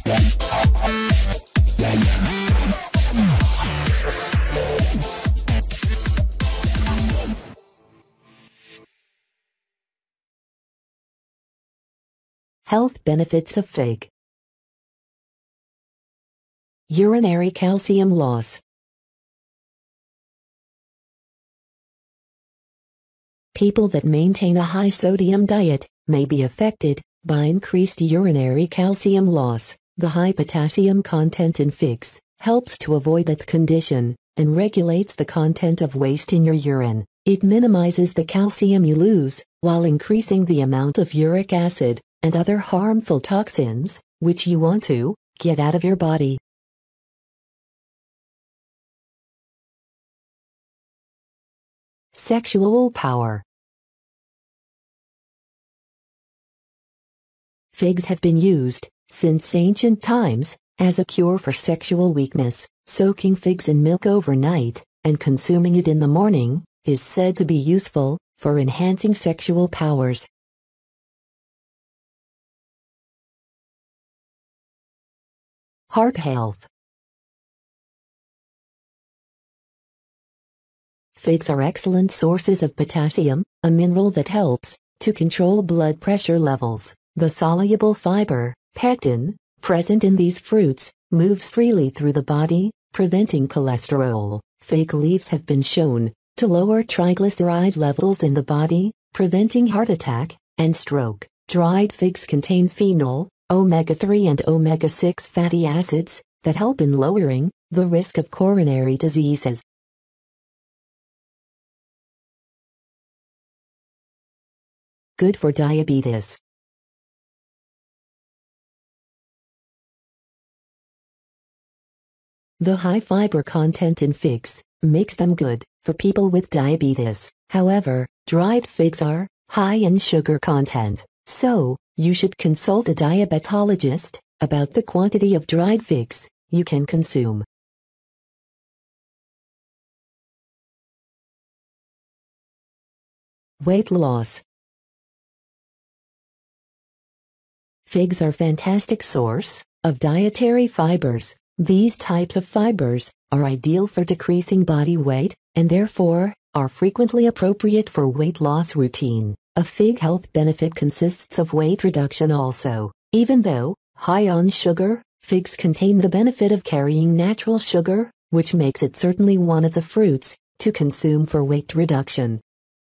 Health benefits of fig. Urinary calcium loss. People that maintain a high sodium diet may be affected by increased urinary calcium loss. The high potassium content in figs helps to avoid that condition and regulates the content of waste in your urine. It minimizes the calcium you lose while increasing the amount of uric acid and other harmful toxins which you want to get out of your body. Sexual power. Figs have been used since ancient times as a cure for sexual weakness. Soaking figs in milk overnight and consuming it in the morning is said to be useful for enhancing sexual powers. Heart health. Figs are excellent sources of potassium, a mineral that helps to control blood pressure levels. The soluble fiber, pectin, present in these fruits, moves freely through the body, preventing cholesterol. Fig leaves have been shown to lower triglyceride levels in the body, preventing heart attack and stroke. Dried figs contain phenol, omega-3 and omega-6 fatty acids that help in lowering the risk of coronary diseases. Good for diabetes. The high fiber content in figs makes them good for people with diabetes. However, dried figs are high in sugar content, so you should consult a diabetologist about the quantity of dried figs you can consume. Weight loss. Figs are a fantastic source of dietary fibers. These types of fibers are ideal for decreasing body weight and therefore are frequently appropriate for weight loss routine. A fig health benefit consists of weight reduction also. Even though high on sugar, figs contain the benefit of carrying natural sugar, which makes it certainly one of the fruits to consume for weight reduction.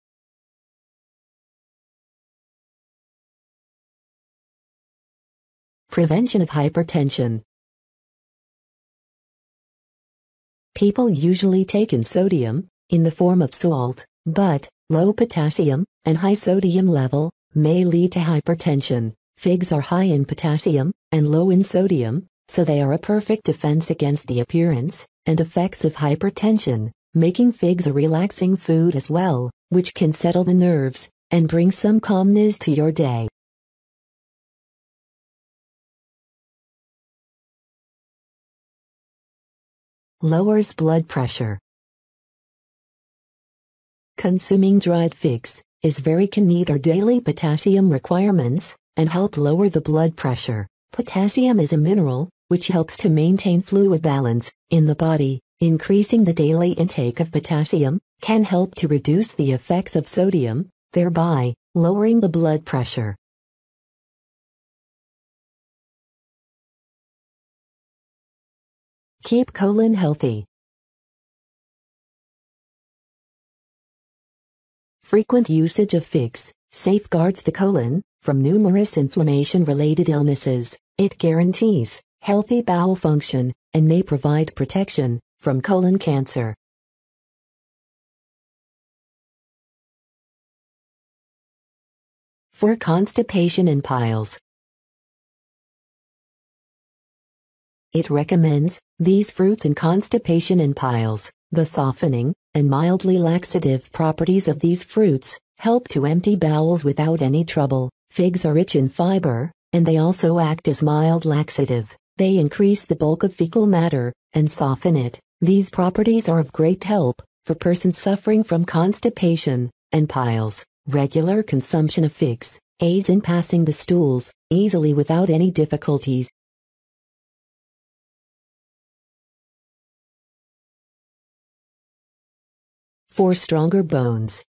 Prevention of hypertension. People usually take in sodium in the form of salt, but low potassium and high sodium level may lead to hypertension. Figs are high in potassium and low in sodium, so they are a perfect defense against the appearance and effects of hypertension, making figs a relaxing food as well, which can settle the nerves and bring some calmness to your day. Lowers blood pressure. Consuming dried figs is very can meet our daily potassium requirements and help lower the blood pressure. Potassium is a mineral which helps to maintain fluid balance in the body. Increasing the daily intake of potassium can help to reduce the effects of sodium, thereby lowering the blood pressure. Keep colon healthy. Frequent usage of figs safeguards the colon from numerous inflammation-related illnesses. It guarantees healthy bowel function and may provide protection from colon cancer. For constipation and piles. It recommends these fruits in constipation and piles. The softening and mildly laxative properties of these fruits help to empty bowels without any trouble. Figs are rich in fiber, and they also act as mild laxative. They increase the bulk of fecal matter and soften it. These properties are of great help for persons suffering from constipation and piles. Regular consumption of figs aids in passing the stools easily without any difficulties. for stronger bones.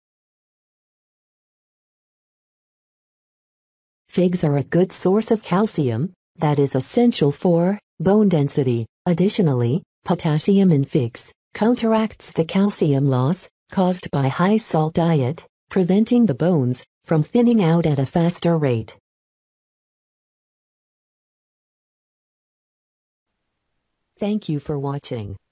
Figs are a good source of calcium that is essential for bone density. Additionally, potassium in figs counteracts the calcium loss caused by high salt diet, preventing the bones from thinning out at a faster rate. Thank you for watching.